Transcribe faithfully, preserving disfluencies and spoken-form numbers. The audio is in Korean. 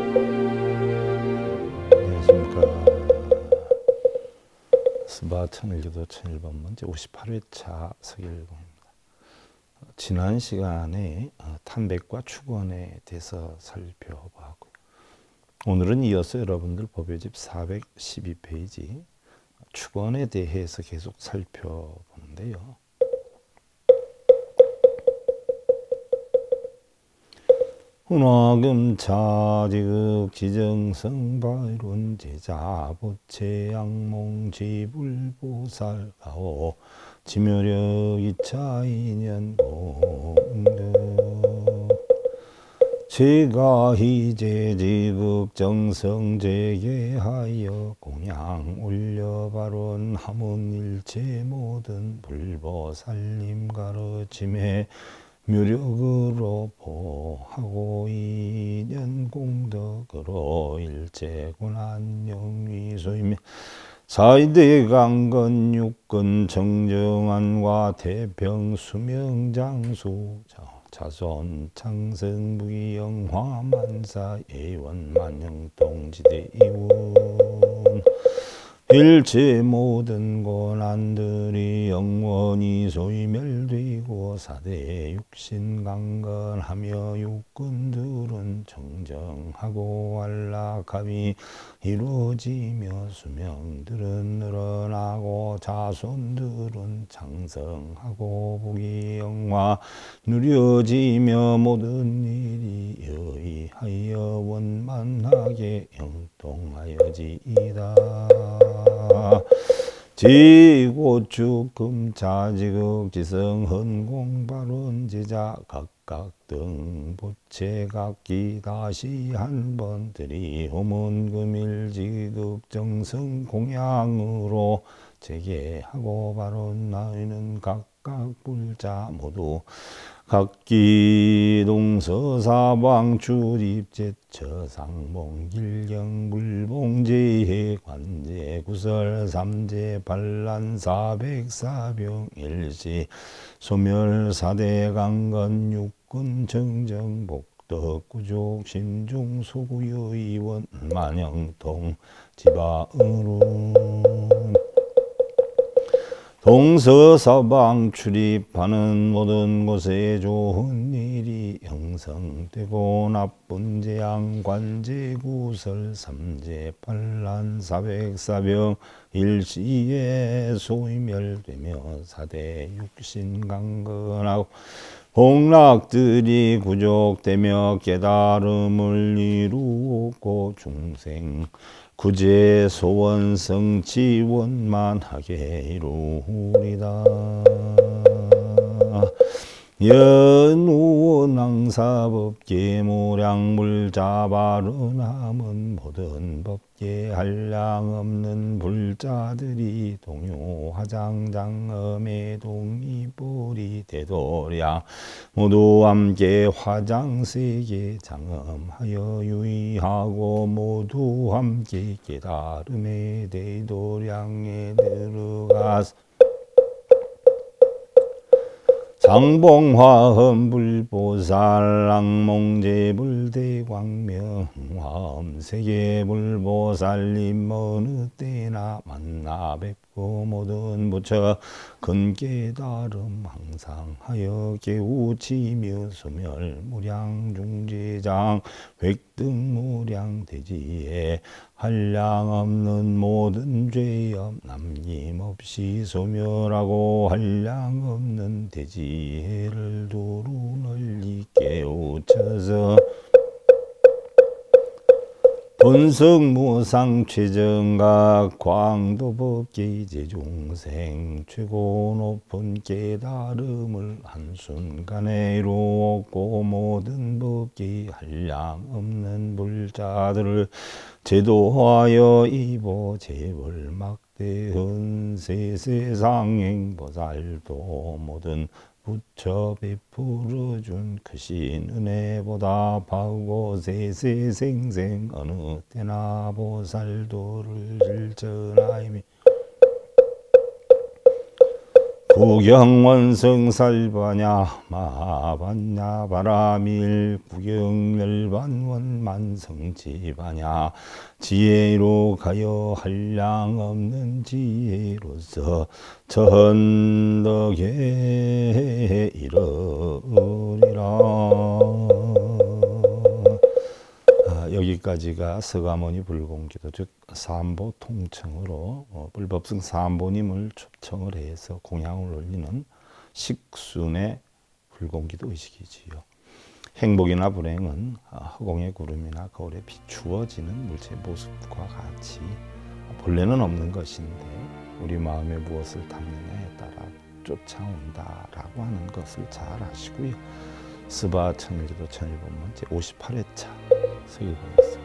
안녕하십니까. 스바 천일교도 천일 번 제 오십팔 회차 서길공입니다. 지난 시간에 탐백과 축원에 대해서 살펴보았고요. 오늘은 이어서 여러분들 법요집 사백십이 페이지 축원에 대해서 계속 살펴보는데요. hun화금 차지극 지정성발운 제자보채 양몽 지불보살가오 지묘력 이차인연 공덕 제가 희제지극 정성제계하여 공양 올려바론 하문일체 모든 불보살님 가르침에 묘력으로 보하고 인연 공덕으로 일체고난 영위소이며 사이대 강건 육근 정정안과 태평 수명장수 자손 창성부기 영화만사 예원 만영동지대 이원 일체 모든 고난들이 영원히 소멸되고 사대 육신 강건하며 육군들은 정정하고 안락함이 이루어지며 수명들은 늘어나고 자손들은 장성하고 복이 영화 누려지며 모든 일이 여의하여 원만하게 영통하여지이다. 지고축금 자지극 지성 헌공 발원 제자 각각 등 보채 각기 다시 한번 들이 후문금일 지극 정성 공양으로 재개하고 발원 나이는 각각 불자 모두 각기 동서사방 출입제처 상봉 길경 불봉제해 관제 구설 삼제 반란 사백사병 일시 소멸 사대 강건 육군 정정 복덕 구족 신중 소구여 이원 만영통 지바으로 동서서방 출입하는 모든 곳에 좋은 일이 형성되고 나쁜 재앙 관제 구설 삼재 반란 사백사병 일시에 소멸되며 사대 육신 강건하고 복락들이 구족되며 깨달음을 이루었고 중생 구제 소원 성취 원만하게 이루리다. 연우원 낭사법계 모량물 자바르남은 모든 법계 한량 없는 불자들이 동요화장장엄의 동이보리 대도량 모두 함께 화장세계 장엄하여 유의하고 모두 함께 깨달음의 대도량에 들어가서 상봉화엄 불보살 악몽제불대광명 화엄세계 불보살님 어느 때나 만나 뵙고 모든 부처 근깨달음 항상 하여 깨우치며 소멸무량 중제장 획등무량 대지에 한량 없는 모든 죄업 남김없이 소멸하고 한량 없는 대지혜를 도루 널리 깨우쳐서 분석무상 최정각 광도법계 제중생 최고 높은 깨달음을 한순간에 이루었고 모든 법계 한량 없는 불자들을 제도하여 이보 재벌 막대헌 세세상행 보살도 모든 부처 베풀어준 크신 은혜보다 바우고 세세생생 어느 때나 보살도를 전하이며 구경원성살바냐 마반냐 바라밀 구경멸반원 만성지바냐 지혜로 가여 한량 없는 지혜로서 전덕에 이르리라. 아, 여기까지가 서가모니 불공기도 즉 삼보 통청으로 어, 불법승 삼보님을 초청을 해서 공양을 올리는 식순의 불공기도 의식이지요. 행복이나 불행은 허공의 구름이나 거울에 비추어지는 물체의 모습과 같이 본래는 없는 것인데 우리 마음에 무엇을 담느냐에 따라 쫓아온다라고 하는 것을 잘 아시고요. 스바 천일기도 천일본문 제오십팔 회차 서기관에서